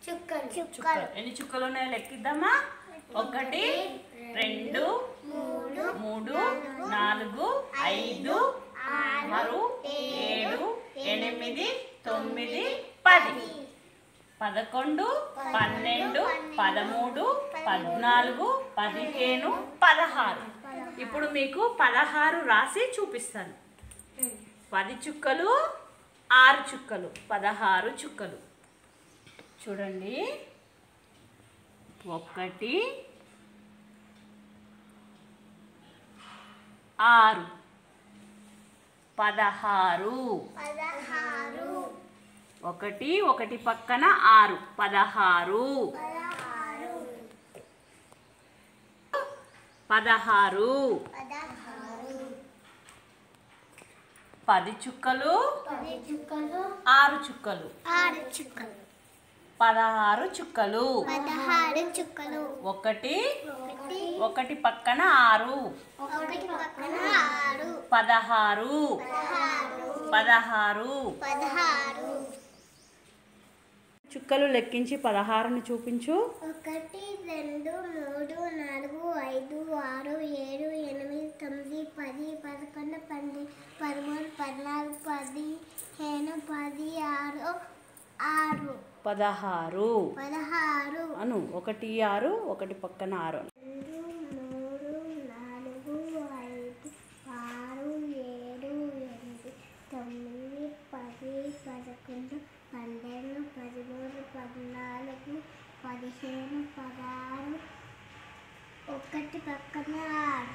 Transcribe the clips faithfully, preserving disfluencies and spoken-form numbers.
చుక్కలు చుక్కలు ఎన్ని చుక్కలు ఉన్నాయో లెక్కిద్దామా? ఒకటి, రెండు, మూడు, నాలుగు, ఐదు, ఆరు, ఏడు, ఎనిమిది, తొమ్మిది, పది, పదకొండు, పన్నెండు, పదమూడు, పద్నాలుగు, పదిహేను, పదహారు. ఇప్పుడు మీకు పదహారు రాసి చూపిస్తాను. పది చుక్కలు, ఆరు చుక్కలు, పదహారు చుక్కలు. చూడండి, ఒకటి, ఆరు, పదహారు. పదహారు ఒకటి ఒకటి పక్కన ఆరు, పదహారు. పదహారు పదహారు. పదహారు పది చుక్కలు, పది చుక్కలు, ఆరు చుక్కలు, ఆరు చుక్కలు, పదహారు చుక్కలు. పదహారు చుక్కలు. ఒకటి ఒకటి ఒకటి పక్కన ఆరు, ఒకటి పక్కన ఆరు, పదహారు. పదహారు పదహారు పదహారు. చుక్కలు లెక్కించి పదహారుని చూపించు. ఒకటి, రెండు, మూడు, నాలుగు, ఐదు, ఆరు, ఏడు, ఎనిమిది, తొమ్మిది, పది, పదకొండు, పన్నెండు, పదమూడు, పద్నాలుగు, పదిహేను, పది, ఆరు, ఆరు, పదహారు పదహారు. అను. ఒకటి ఆరు, ఒకటి పక్కన ఆరు. రెండు, మూడు, నాలుగు, ఐదు, ఆరు, ఏడు, ఎనిమిది, తొమ్మిది, పది, పదకొండు, పన్నెండు, పదమూడు, పద్నాలుగు, పదిహేను, పదహారు, ఒకటి పక్కన ఆరు,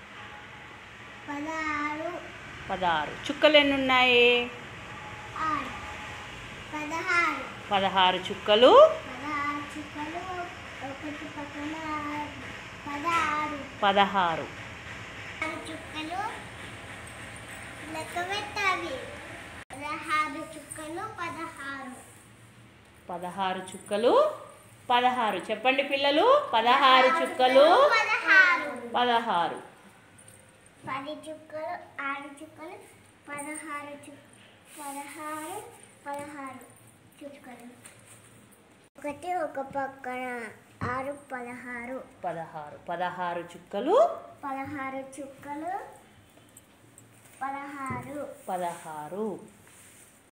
పదహారు. పదహారు చుక్కలు ఎన్ని ఉన్నాయి? ఆరు, పదహారు. పదహారు చుక్కలు, పదహారు చుక్కలు, ఒకటి పక్కన ఆరు, పదహారు. పదహారు. ఆరు చుక్కలు లెక్క పెట్టాలి. పదహారు చుక్కలు, పదహారు. పదహారు చుక్కలు, పదహారు. చెప్పండి పిల్లలు, పదహారు చుక్కలు, పదహారు. పదహారు. పది చుక్కలు, ఆరు చుక్కలు, పదహారు చు పదహారు పదహారు చుక్కలు. ఒకటి ఒక పక్కన ఆరు, పదహారు. పదహారు. పదహారు చుక్కలు, పదహారు చుక్కలు, పదహారు. పదహారు.